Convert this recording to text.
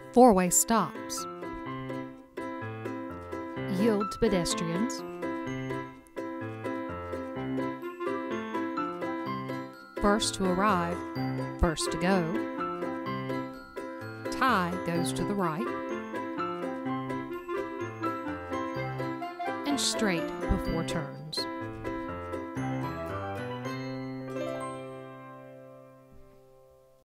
Four-way stops. Yield to pedestrians. First to arrive, first to go. Tie goes to the right. And straight before turns.